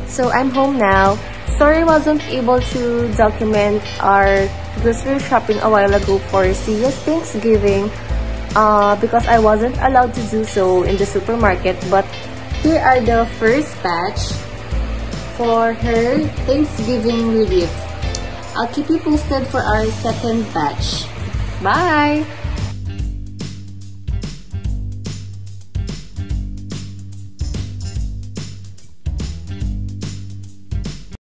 So I'm home now. Sorry I wasn't able to document our grocery shopping a while ago for Sia's Thanksgiving because I wasn't allowed to do so in the supermarket. But here are the first batch for her Thanksgiving relief. I'll keep you posted for our second batch. Bye!